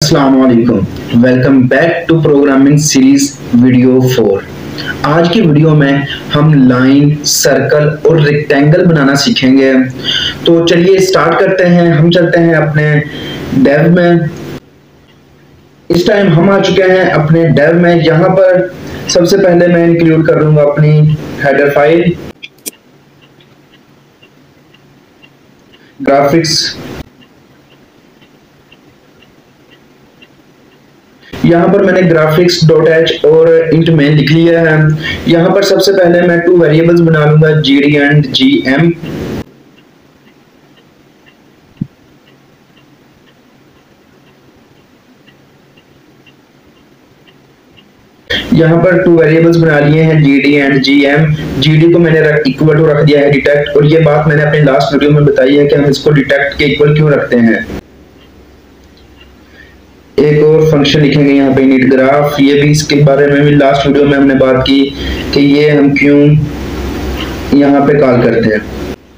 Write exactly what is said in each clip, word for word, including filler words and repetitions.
अस्सलाम वालेकुम, welcome back to programming series video four. आज की वीडियो में हम लाइन, सर्कल और रेक्टेंगल बनाना सीखेंगे। तो चलिए स्टार्ट करते हैं। हम चलते हैं अपने डेव में। इस टाइम हम आ चुके हैं अपने डेव में। यहाँ पर सबसे पहले मैं इंक्लूड कर लूंगा अपनी हेडर फाइल, ग्राफिक्स। यहाँ पर मैंने ग्राफिक्स डॉट एच और इंट में लिख लिया है। यहाँ पर सबसे पहले मैं टू वेरिएबल्स बना लूंगा, G D and G M. यहाँ पर टू वेरिएबल्स बना लिए हैं, G D and G M. G D को मैंने इक्वल टू रख दिया है डिटेक्ट, और ये बात मैंने अपने लास्ट वीडियो में बताई है कि हम इसको डिटेक्ट के इक्वल क्यों रखते हैं। एक और फंक्शन लिखेंगे यहाँ पे इनिट ग्राफ, ये भी इसके बारे में भी लास्ट वीडियो में हमने बात की कि ये हम क्यों यहाँ पे कॉल करते हैं।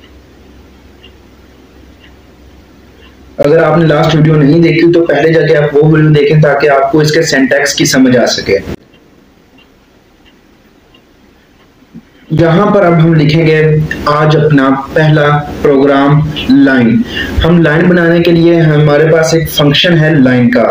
अगर आपने लास्ट वीडियो नहीं देखी तो पहले जाके आप वो वीडियो देखें ताकि आपको इसके सिंटैक्स की समझ आ सके। यहाँ पर अब हम लिखेंगे आज अपना पहला प्रोग्राम लाइन। हम लाइन बनाने के लिए हमारे पास एक फंक्शन है लाइन का।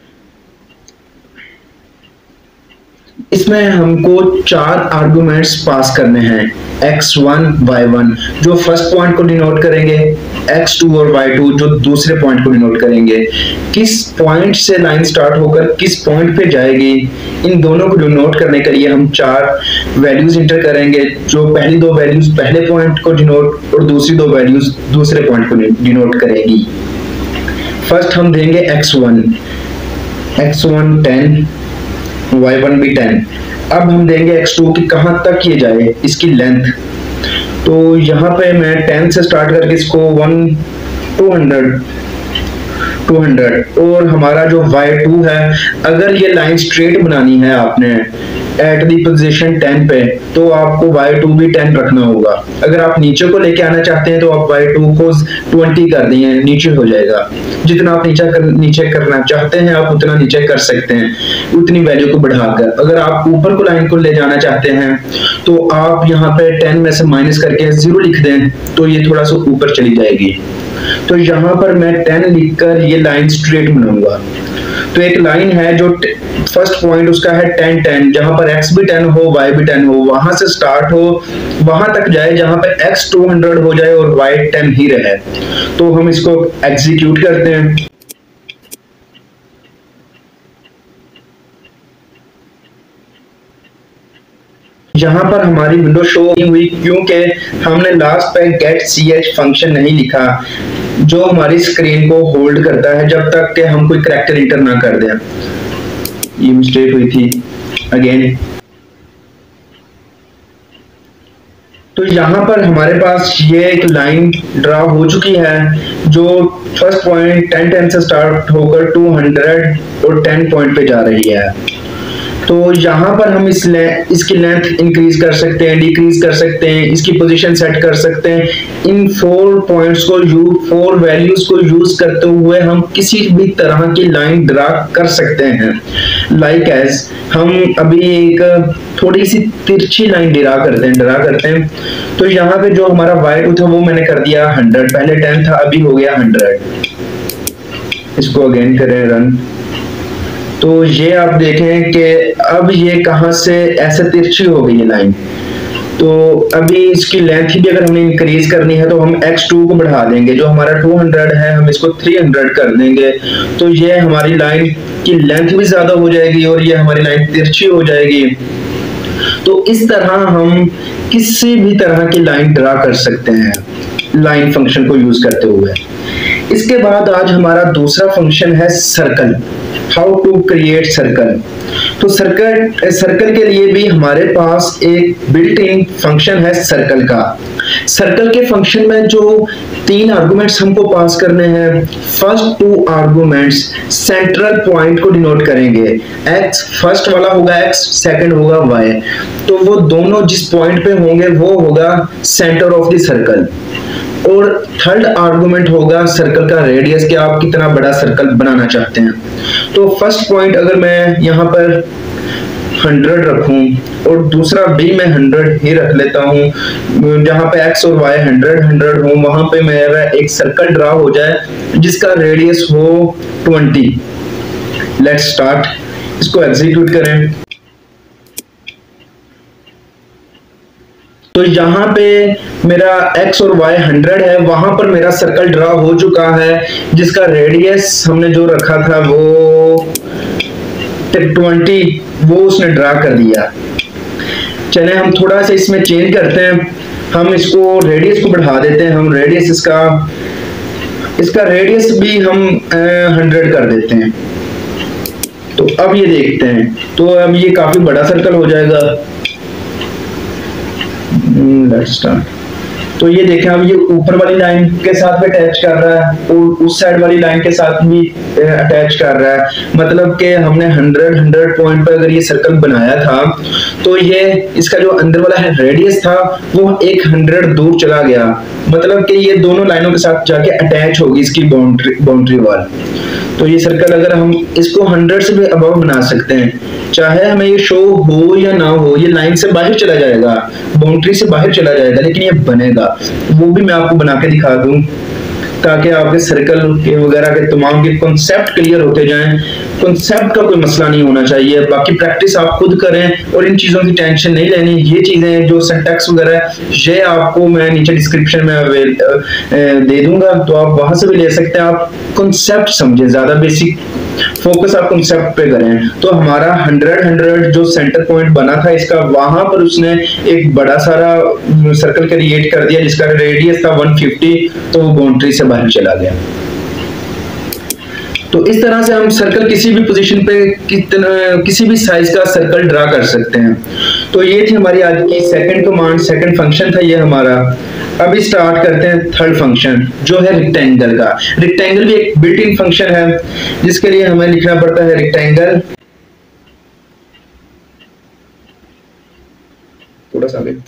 इसमें हमको चार आर्गुमेंट्स पास करने हैं, एक्स वन, वाई वन जो फर्स्ट पॉइंट को डिनोट करेंगे, एक्स टू और वाई टू जो दूसरे पॉइंट को डिनोट करेंगे। किस पॉइंट से लाइन स्टार्ट होकर किस पॉइंट पे जाएगी, इन दोनों को डिनोट करने के लिए हम चार वैल्यूज इंटर करेंगे, जो पहली दो वैल्यूज पहले पॉइंट को डिनोट और दूसरी दो वैल्यूज दूसरे पॉइंट को डिनोट करेगी। फर्स्ट हम देंगे X one, X one ten, Y one भी टेन। अब हम देंगे एक्स टू कि कहां तक ये जाए, इसकी लेंथ। तो यहाँ पे मैं टेन से स्टार्ट करके इसको one two hundred two hundred और हमारा जो वाई टू है, अगर ये लाइन स्ट्रेट बनानी है आपने एट दी पोजीशन टेन पे, तो आपको वाई टू भी टेन रखना होगा। अगर आप नीचे को लेके आना चाहते हैं तो आप वाई टू को ट्वेंटी कर दिए, नीचे हो जाएगा। जितना आप नीचे कर, नीचे करना चाहते हैं आप उतना नीचे कर सकते हैं, उतनी वैल्यू को बढ़ाकर। अगर आप ऊपर को लाइन को ले जाना चाहते हैं तो आप यहाँ पे टेन में से माइनस करके जीरो लिख दें तो ये थोड़ा सा ऊपर चली जाएगी। तो यहाँ पर मैं टेन लिखकर ये लाइन स्ट्रेट बनाऊंगा। तो एक लाइन है जो फर्स्ट पॉइंट उसका है टेन टेन, जहां पर x भी टेन हो, y भी टेन हो, वहां से स्टार्ट हो, वहां तक जाए जहां पर x टू हंड्रेड हो जाए और y टेन ही रहे। तो हम इसको एग्जीक्यूट करते हैं। यहाँ पर हमारी विंडो शो नहीं हुई क्योंकि हमने लास्ट पे गेट सी एच फंक्शन नहीं लिखा, जो हमारी स्क्रीन को होल्ड करता है जब तक कि हम कोई कैरेक्टर इंटर ना कर दें। ये मिस्टेक हुई थी अगेन। तो यहाँ पर हमारे पास ये एक लाइन ड्रा हो चुकी है जो फर्स्ट पॉइंट टेन टेन से स्टार्ट होकर टू हंड्रेड और टेन पॉइंट पे जा रही है। तो यहाँ पर हम इस ले, इसकी लेंथ इंक्रीज कर सकते हैं, डिक्रीज कर सकते हैं, इसकी पोजीशन सेट कर सकते हैं। इन फोर पॉइंट्स को यू फोर वैल्यूज को यूज करते हुए हम किसी भी तरह की लाइन ड्रा कर सकते हैं। लाइक एज हम अभी एक थोड़ी सी तिरछी लाइन ड्रा करते हैं ड्रा करते हैं तो यहाँ पे जो हमारा वाई टू था वो मैंने कर दिया हंड्रेड, पहले टेन था अभी हो गया हंड्रेड। इसको अगेन करें रन, तो ये आप देखें कि अब ये कहां से ऐसे तिरछी हो गई है लाइन। तो अभी इसकी लेंथ भी अगर हमें इंक्रीज करनी है तो हम एक्स टू को बढ़ा देंगे, जो हमारा टू हंड्रेड है हम इसको थ्री हंड्रेड कर देंगे। तो ये हमारी लाइन की लेंथ भी ज्यादा हो जाएगी और ये हमारी लाइन तिरछी हो जाएगी। तो इस तरह हम किसी भी तरह की लाइन ड्रा कर सकते हैं लाइन फंक्शन को यूज करते हुए। इसके बाद आज हमारा दूसरा फंक्शन है circle, how to create circle. तो सर्कल सर्कल के लिए भी हमारे पास एक बिल्ट इन फंक्शन है सर्कल का। सर्कल के फंक्शन में जो तीन आर्गुमेंट्स हमको पास करने हैं, first two arguments central point को डिनोट करेंगे। एक्स फर्स्ट वाला होगा एक्स, सेकंड होगा वाई। तो वो दोनों जिस पॉइंट पे होंगे वो होगा सेंटर ऑफ द सर्कल। और थर्ड आर्गुमेंट होगा सर्कल का रेडियस, कि आप कितना बड़ा सर्कल बनाना चाहते हैं। तो फर्स्ट पॉइंट अगर मैं यहाँ पर हंड्रेड रखूं और दूसरा भी मैं हंड्रेड ही रख लेता हूं, जहां पे एक्स और वाई हंड्रेड हंड्रेड हो, वहां पे मेरा एक सर्कल ड्रा हो जाए जिसका रेडियस हो ट्वेंटी। लेट्स स्टार्ट, इसको एग्जीक्यूट करें। तो यहाँ पे मेरा x और y हंड्रेड है, वहां पर मेरा सर्कल ड्रा हो चुका है जिसका रेडियस हमने जो रखा था वो ट्वेंटी, वो उसने ड्रा कर दिया। चले हम थोड़ा सा इसमें चेंज करते हैं, हम इसको रेडियस को बढ़ा देते हैं, हम रेडियस इसका इसका रेडियस भी हम हंड्रेड कर देते हैं। तो अब ये देखते हैं, तो अब ये काफी बड़ा सर्कल हो जाएगा। Let's start. तो ये देखें, अब ये ऊपर वाली लाइन के साथ भी अटैच कर रहा है और उस साइड वाली लाइन के साथ भी अटैच कर रहा है। मतलब कि हमने हंड्रेड हंड्रेड पॉइंट पर अगर ये सर्कल बनाया था तो ये इसका जो अंदर वाला है रेडियस था वो एक हंड्रेड दूर चला गया। मतलब कि ये दोनों लाइनों के साथ जाके अटैच होगी इसकी बाउंड्री बाउंड्री वाल। तो ये सर्कल अगर हम इसको हंड्रेड से भी अबव बना सकते हैं, चाहे हमें ये शो हो या ना हो, ये लाइन से बाहर चला जाएगा, बाउंड्री से बाहर चला जाएगा, लेकिन ये बनेगा। वो भी मैं आपको बना के दिखा दूं ताकि आपके सर्कल के वगैरह के तमाम के कॉन्सेप्ट क्लियर होते जाएं। कॉन्सेप्ट का कोई मसला नहीं होना चाहिए, बाकी प्रैक्टिस आप खुद करें और इन चीज़ों की टेंशन नहीं लेनी। ये चीज़ें जो सिंटैक्स वगैरह ये आपको मैं नीचे डिस्क्रिप्शन में दे दूंगा, तो आप वहां से भी ले सकते हैं। आप कॉन्सेप्ट समझें, ज़्यादा बेसिक फोकस आप कॉन्सेप्ट पे करें। तो हमारा हंड्रेड हंड्रेड जो सेंटर पॉइंट बना था इसका, वहां पर उसने एक बड़ा सारा सर्कल क्रिएट कर दिया जिसका रेडियस था वन फिफ्टी, तो वो बाउंड्री से बाहर चला गया। तो इस तरह से हम सर्कल किसी भी पोजीशन पे कितना किसी भी साइज का सर्कल ड्रा कर सकते हैं। तो ये थी हमारी आज की सेकंड कमांड, सेकंड फंक्शन था ये हमारा। अभी स्टार्ट करते हैं थर्ड फंक्शन जो है रेक्टेंगल का। रेक्टेंगल भी एक बिल्ट इन फंक्शन है जिसके लिए हमें लिखना पड़ता है रेक्टेंगल, थोड़ा सा आगे।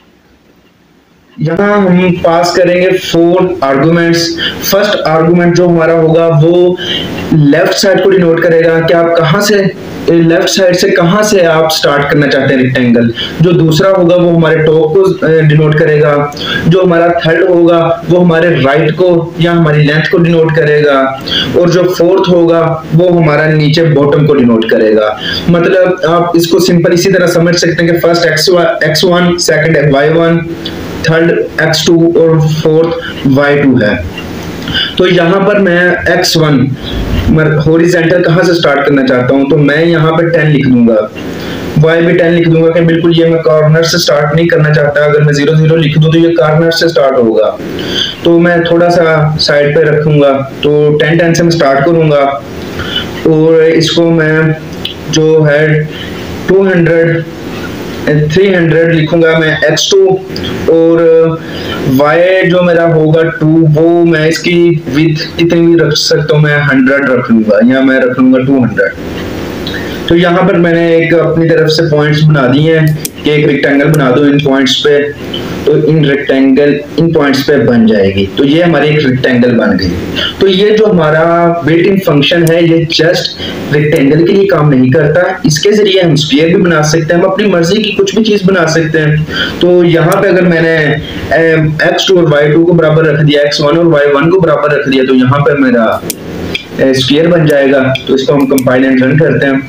यहाँ हम पास करेंगे फोर आर्गुमेंट्स। फर्स्ट आर्गुमेंट जो हमारा होगा वो लेफ्ट साइड को डिनोट करेगा कि आप कहाँ से लेफ्ट साइड से कहाँ से आप स्टार्ट करना चाहते हैं रेक्टेंगल। जो दूसरा होगा वो हमारे टॉप को डिनोट करेगा। जो हमारा थर्ड होगा वो हमारे राइट को या हमारी लेंथ को डिनोट करेगा। और जो फोर्थ होगा वो हमारा नीचे बॉटम को डिनोट करेगा। मतलब आप इसको सिंपल इसी तरह समझ सकते हैं कि first X X one, second Y one, third X two और फोर्थ वाई टू है। तो यहाँ पर मैं एक्स वन हॉरिजॉन्टल कहाँ से स्टार्ट करना चाहता हूँ, तो मैं यहाँ पे टेन लिख दूंगा, y भी टेन लिख दूंगा कि बिल्कुल ये मैं कॉर्नर से स्टार्ट नहीं करना चाहता। अगर मैं जीरो जीरो लिख दूं तो ये कॉर्नर से स्टार्ट होगा, तो मैं थोड़ा सा साइड पे रखूंगा। तो टेन टेन से मैं स्टार्ट करूंगा और इसको मैं जो है टू हंड्रेड थ्री हंड्रेड लिखूंगा मैं एक्स टू, और y जो मेरा होगा टू, वो मैं इसकी विड्थ कितनी भी रख सकता हूँ, मैं हंड्रेड रख लूंगा या मैं रख लूंगा टू हंड्रेड। तो यहाँ पर मैंने एक अपनी तरफ से पॉइंट्स बना दिए हैं कि एक रेक्टेंगल बना दो इन पॉइंट्स पे, तो इन रेक्टेंगल इन पॉइंट्स पे बन जाएगी। तो ये हमारी एक रेक्टेंगल बन गई। तो ये जो हमारा बिल्ट इन फंक्शन है ये जस्ट रेक्टेंगल के लिए काम नहीं करता, इसके जरिए हम स्फीयर भी बना सकते हैं, हम अपनी मर्जी की कुछ भी चीज बना सकते हैं। तो यहाँ पे अगर मैंने एक्स टू और वाई टू को बराबर रख दिया, एक्स वन और वाई वन को बराबर रख दिया, तो यहाँ पे मेरा स्फीयर बन जाएगा। तो इसको हम कंपाइल एंड रन करते हैं।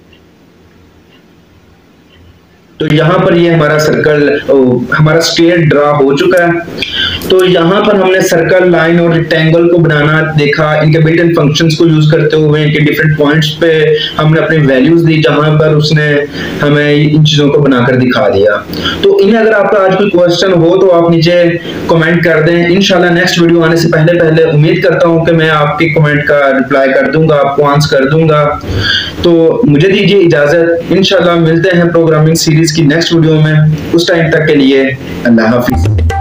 तो यहाँ पर ये हमारा सर्कल हमारा स्फीयर ड्रा हो चुका है। तो यहाँ पर हमने सर्कल, लाइन और रेक्टेंगल को बनाना देखा, इनके बिल्ट इन फंक्शंस को यूज करते हुए इनके डिफरेंट पॉइंट्स पे हमने अपनी वैल्यूज दी, जहां पर उसने हमें इन चीजों को बनाकर दिखा दिया। तो इन्हें अगर आपका आज कोई क्वेश्चन हो तो आप नीचे कमेंट कर दें। इंशाल्लाह नेक्स्ट वीडियो आने से पहले पहले उम्मीद करता हूँ कि मैं आपके कमेंट का रिप्लाई कर दूंगा, आपको आंसर कर दूंगा। तो मुझे दीजिए इजाजत, इंशाल्लाह मिलते हैं प्रोग्रामिंग सीरीज की नेक्स्ट वीडियो में। उस टाइम तक के लिए अल्लाह हाफिज।